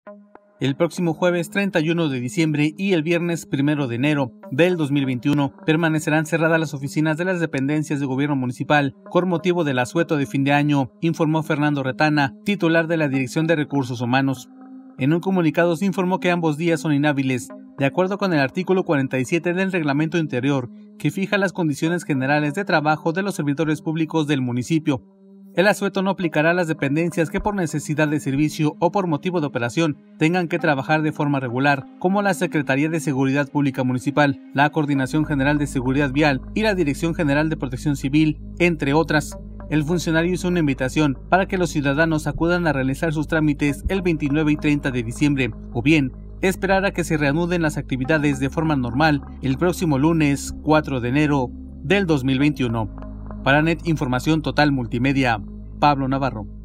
El próximo jueves 31 de diciembre y el viernes 1 de enero del 2021 permanecerán cerradas las oficinas de las dependencias de gobierno municipal con motivo del asueto de fin de año, informó Fernando Retana, titular de la Dirección de Recursos Humanos. En un comunicado se informó que ambos días son inhábiles, de acuerdo con el artículo 47 del Reglamento Interior, que fija las condiciones generales de trabajo de los servidores públicos del municipio. El asueto no aplicará a las dependencias que por necesidad de servicio o por motivo de operación tengan que trabajar de forma regular, como la Secretaría de Seguridad Pública Municipal, la Coordinación General de Seguridad Vial y la Dirección General de Protección Civil, entre otras. El funcionario hizo una invitación para que los ciudadanos acudan a realizar sus trámites el 29 y 30 de diciembre, o bien esperar a que se reanuden las actividades de forma normal el próximo lunes 4 de enero del 2021. Para NET Información Total Multimedia, Pablo Navarro.